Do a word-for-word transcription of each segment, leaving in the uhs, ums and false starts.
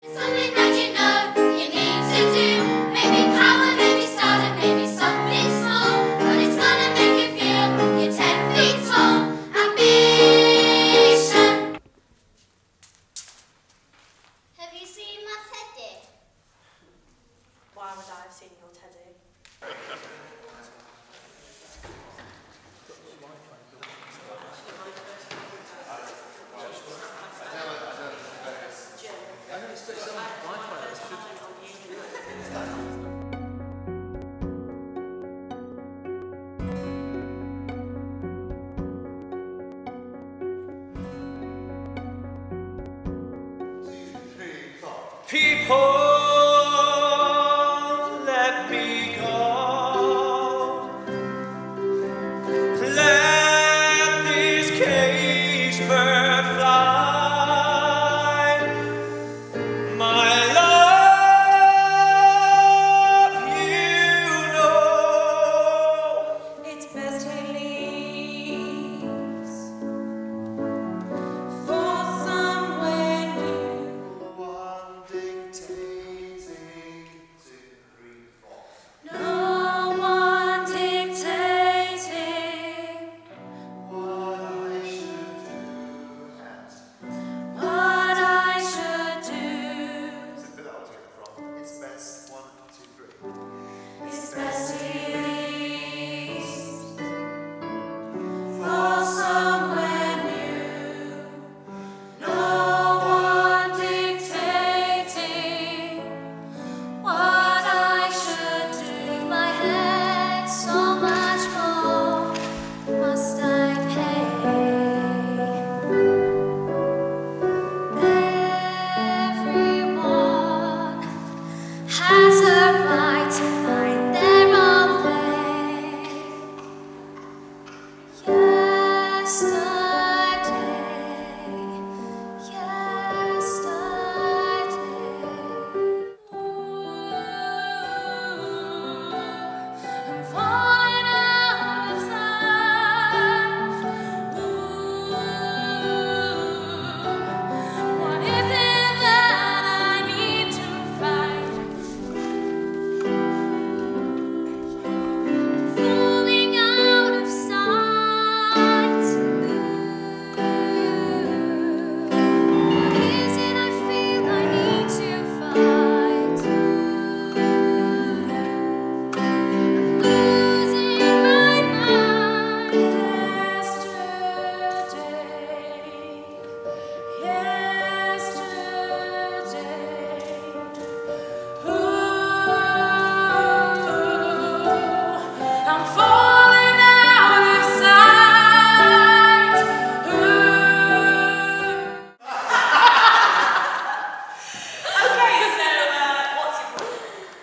Something that you know you need to do. Maybe power, maybe stardom, maybe something small. But it's gonna make you feel you're ten feet tall. Ambition. Have you seen my teddy? Why would I have seen your teddy? People, let me go. Let this cage bird fly. My love, you know It's best he leaves for somewhere new. One dictating two, three, four. No one dictating What I should do and what I should do. so put that all together from it's best one, two, three. It's best he leaves for somewhere new. No one dictating what I should do. Leave my head so much more must I pay. Everyone has a right to find their own way. Yesterday, yesterday. I'm falling out of sight. What is it that I need to fight? Falling out of sight. What is it I feel I need to fight? Losing my mind. Yesterday, yesterday. Ooh, I'm falling out of sight. Ooh. Okay, so uh, what's your point?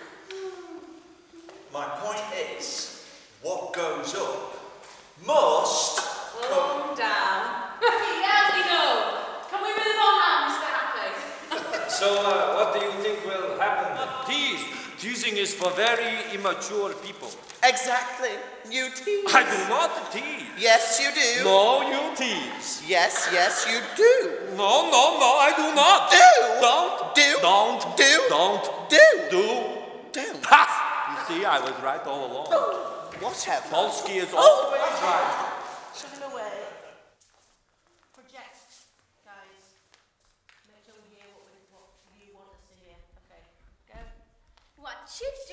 My point is, what goes up must come. Calm down. Yeah, we know. Can we move on now, Mister Happy? So, uh, what do you think will happen? Tease. Teasing is for very immature people. Exactly. You tease. I do not tease. Yes, you do. No, you tease. Yes, yes, you do. No, no, no, I do not. Do. Don't. Do. Don't. Do. Don't. Do. Do. Do. Ha! You see, I was right all along. Whatever. Polsky is Oh. always right. Shove it away. Project, guys. Make sure we hear what, we, what you want us to hear. Okay, go. What should